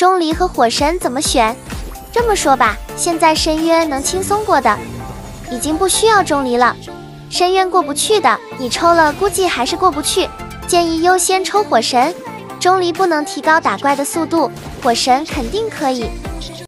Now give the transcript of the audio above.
钟离和火神怎么选？这么说吧，现在深渊能轻松过的，已经不需要钟离了。深渊过不去的，你抽了估计还是过不去，建议优先抽火神。钟离不能提高打怪的速度，火神肯定可以。